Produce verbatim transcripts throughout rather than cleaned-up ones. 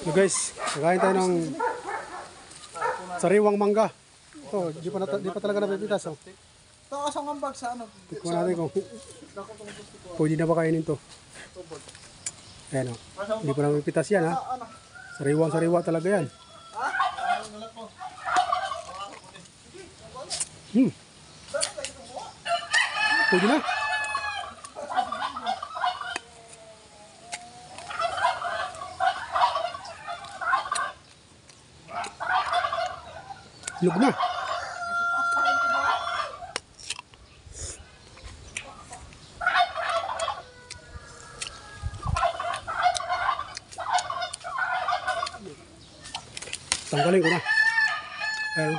So guys, kakain tayo ng sariwang mangga. Ito, di pa, di pa talaga napipitas. Oh. Ito kasang ambag sa ano? Tikman natin kung pwede na ba kainin ito. Ayan o, hindi pa napipitas yan ha. Sariwang sariwa talaga yan. Hmm. Pwede na. Lug na. Tanggalin ko na. Ayan.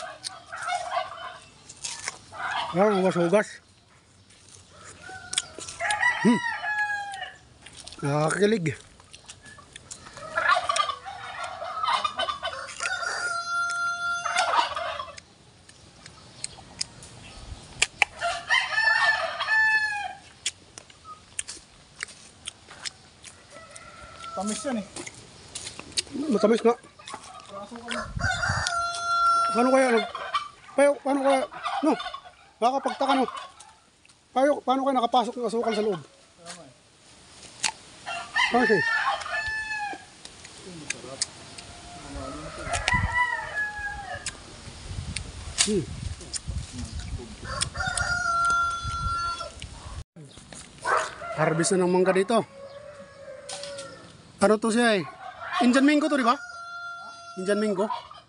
Ayan, hugas-hugas. Hmm. Nakakakilig. Tamis yan eh. Matamis nga. Paano kaya? Payo, paano kaya? No, nakakapagtaka no. Payo, paano kaya nakapasok ng asukal sa loob? Paano siya? Hmm. Harvest na ng mangga dito. Ano to siya eh? Indian mango to, di ba? Indian mango.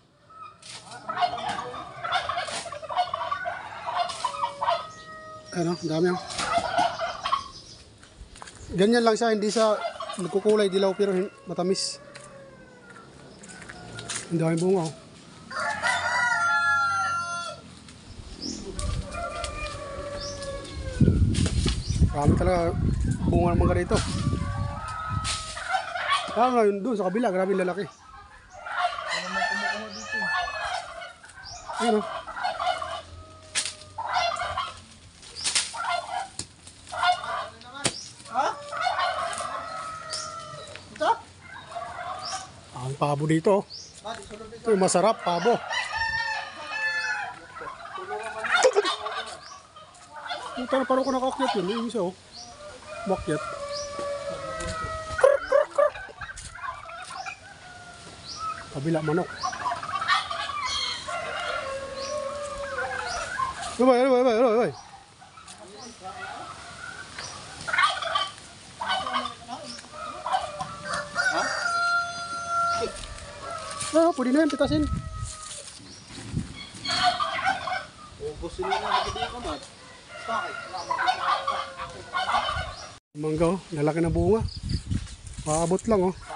Ano, dami oh. Ganyan lang siya, hindi siya nagkukulay dilaw pero matamis. Ang daming bunga oh. Marami talaga bunga ng mangga dito. Ah, ngayon doon sa kabila, grabe lalaki. Ano naman kumukuha dito? Ano? Ha? Ito? Ang pabo dito. Ito yung masarap, pabo. Ito na parang ko nakakyat yun. Yung isa oh. Makyat. Kabila manok. Abay, abay, abay, abay. Ha? Ah, pwede na yan, pitasin. Ubusin mo na nagiging ko man. Bakit? Mangga oh, lalaki na bunga. Maabot lang oh.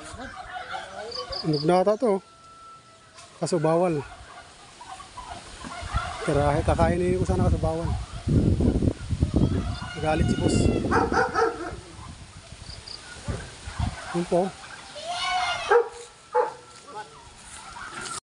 Inog na ata to. Kaso bawal. Kaya kakainin ko sana kaso bawal. Nagalit si boss. Yun po.